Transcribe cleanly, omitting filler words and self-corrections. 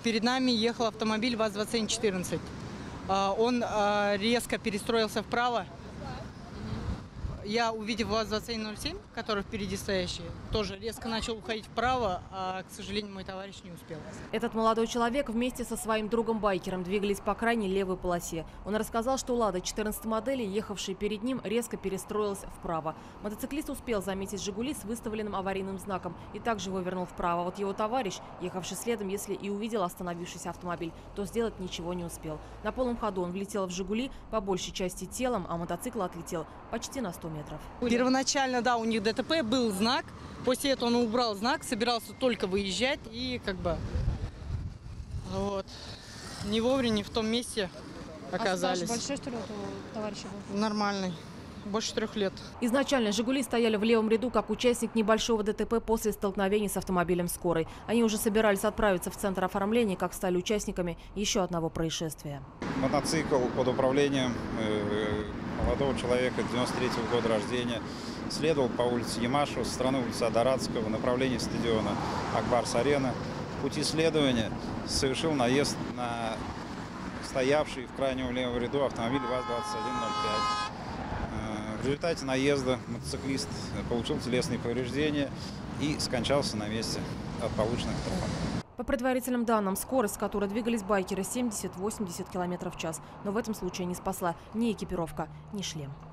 Перед нами ехал автомобиль ВАЗ-2114. Он резко перестроился вправо. Я, увидев ВАЗ-2107, который впереди стоящий, тоже резко начал уходить вправо, а, к сожалению, мой товарищ не успел. Этот молодой человек вместе со своим другом-байкером двигались по крайней левой полосе. Он рассказал, что «Лада» 14 модели, ехавшая перед ним, резко перестроилась вправо. Мотоциклист успел заметить «Жигули» с выставленным аварийным знаком и также вывернул вправо. Вот его товарищ, ехавший следом, если и увидел остановившийся автомобиль, то сделать ничего не успел. На полном ходу он влетел в «Жигули», по большей части телом, а мотоцикл отлетел почти на 100 метров. Первоначально, да, у них ДТП, был знак. После этого он убрал знак, собирался только выезжать и вот, не вовремя, не в том месте оказались. А большой, что ли, у товарища был? Нормальный. Больше 3 лет. Изначально «Жигули» стояли в левом ряду как участник небольшого ДТП после столкновения с автомобилем скорой. Они уже собирались отправиться в центр оформления, как стали участниками еще одного происшествия. Мотоцикл под управлением молодого человека 93-го года рождения следовал по улице Ямашева со стороны улицы Адарадского в направлении стадиона Акбарс-Арена. В пути следования совершил наезд на стоявший в крайнем левом ряду автомобиль ВАЗ-2105. В результате наезда мотоциклист получил телесные повреждения и скончался на месте от полученных травм. По предварительным данным, скорость, с которой двигались байкеры, 70-80 км в час. Но в этом случае не спасла ни экипировка, ни шлем.